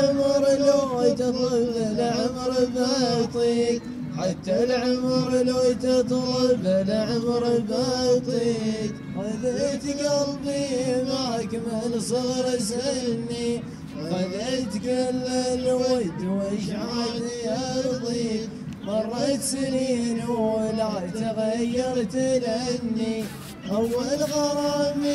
العمر لو تطلب العمر بيطيق، حتى العمر لو تطلب العمر بيطيق. خذيت قلبي معك من صغر سني، خذيت كل الود واشعاع يرضيك. مرت سنين ولا تغيرت لاني اول غرام